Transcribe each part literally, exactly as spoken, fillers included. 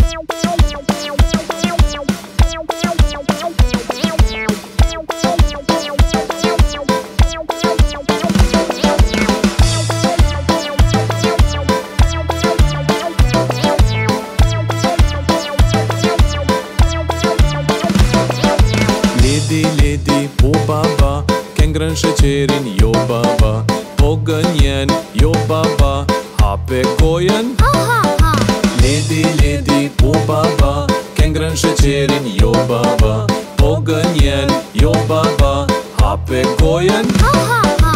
Ledi, ledi, po baba, ke ngrën sheqerin, jo baba. Po gënjen, jo baba, hape gojen. Ha ha ha. Ledi, ledi, po baba, ke ngrën sheqerin, jo baba. Po gënjen, jo baba, hape gojen. Ha ha ha.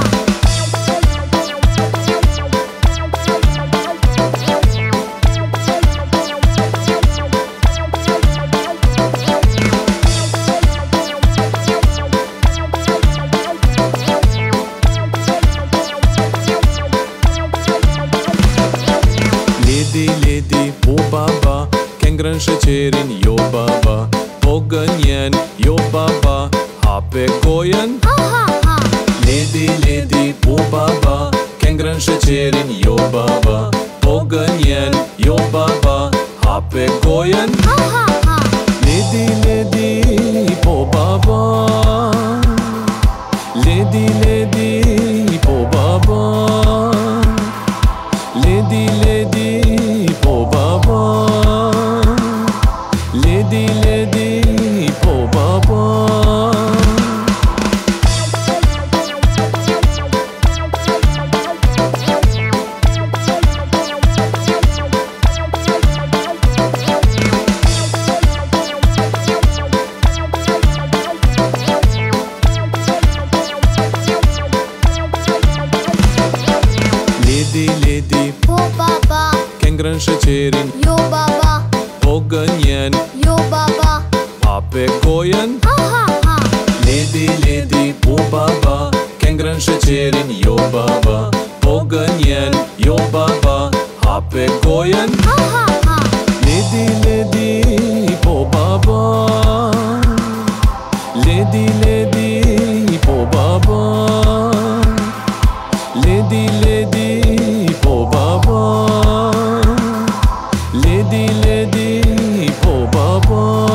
Ledi, ledi, po baba, ke ngrën sheqerin, jo baba. Po gënjen, jo baba, hape gojen. Ha ha ha. Ledi, ledi, po baba, ke ngrën sheqerin, jo baba. Po gënjen, jo baba, hape gojen. Ha ha ha. Ledi, ledi, po baba. Ledi, ledi, po baba. Ledi, ledi, po baba. Ledi, ledi, po baba. Ledi, ledi, Po baba, ke ngrën sheqerin, jo baba, po gënjen, jo baba. hape gojen. Ha ha ha. Ledi, ledi, po baba, ke ngrën sheqerin, jo baba. Po gënjen, jo baba, hape gojen. Ha ha ha. Ledi, ledi, po baba. Ledi, ledi, po baba. Ledi, ledi, po baba. Ledi, ledi, po baba.